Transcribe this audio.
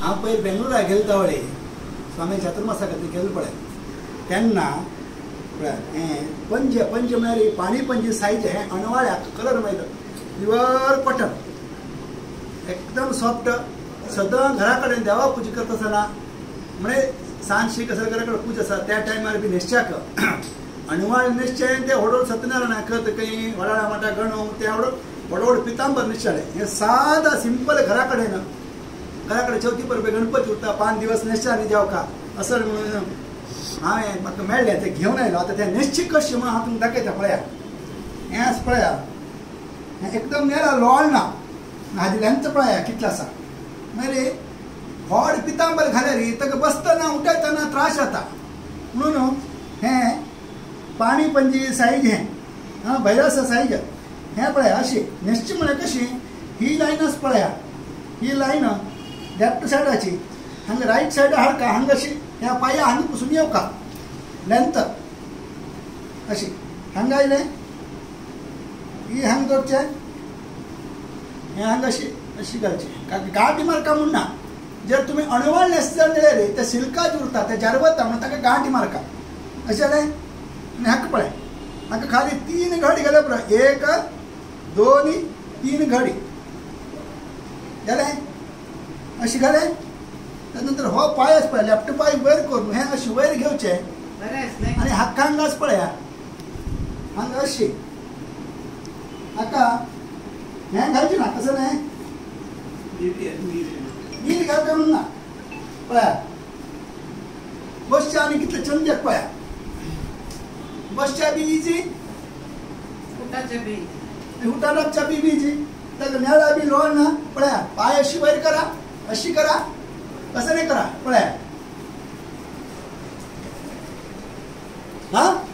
हांव पयर बेंगलोरा गेलो तावळे स्वामी चातुर्मासा खातीर गेलो पळय तेन्ना पंजे पंजे म्हळ्यार पाणी पंजे सायज अणवाळ्याक कलर मायलो प्युअर कॉटन एकदम सॉफ्ट सदां घरा कडेन देवा पुजा करता आसतना म्हणजे सांजशी कसल्या घरा कडेन पूजा आसा त्या टायमार बी न्हेसच्याक अणवाळ न्हेसचें ते व्हड सत्यनारायण खत खंय वडाळा माटा गणू ते व्हड व्हड पितांबर न्हेसताले हें सादा सिंपल घरा कडेन चवथी परबे गणपती उरता 5 दिवस न्हेसच्या न्ही देवका असं म्हणून हांवें म्हाका मेळ्ळें तें घेवन आयलो आतां तें न्हेसची कशी म्हणून हांव तुमकां दाखयता पळया हें आसा पळया हें एकदम नेला लोळना हाजी लेंथ पळया कितलो आसा मागीर व्हड पितांबर घाल्यार ताका बसतना उठयतना त्रास जाता म्हणून हें पाणी पंजी सायज हें भायर आसा सायज हें पळया अशी न्हेसची म्हळ्यार कशी ही लायन आसा पळया ही लायन लेफ्ट सायडाची हांगा रायट सायड हाडका हांगा अशी ह्या पांया हांगा पुसून येवका लेंथ अशी हांगा आयलें ही हांगा दवरचें हें हांगा अशी घालची गांठी मारका म्हूण ना जर तुमी अणवळ न्हेसता जाल्यार ते सिल्काच उरता ते जारवता म्हणून ताका गांठी मारका अशें जालें आनी हाका पळय हाका खाली 3 घडी घाल्या पुरो 1 2 3 घडी जालें अशी घालें त्यानंतर हो पाय आसा पळय लेफ्ट पाय वयर करून हें अशें वयर घेवचें आनी हाका हांगा आसा पळया हांगा अशी हाका हें घालचें ना कसं न्हय नीट घालता म्हणून ना पळया बसचें आनी कितलें चंद्याक पळया बसच्या बी इजी उठाच्या बी इजी ताका नेळा बी लोळ ना पळया पाय अशी वयर करा अशी करा कसं नाही करा पळया हा